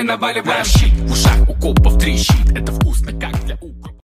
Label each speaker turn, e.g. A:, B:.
A: наваливаем щит. В ушах у копов трещит, это вкусно как для угла.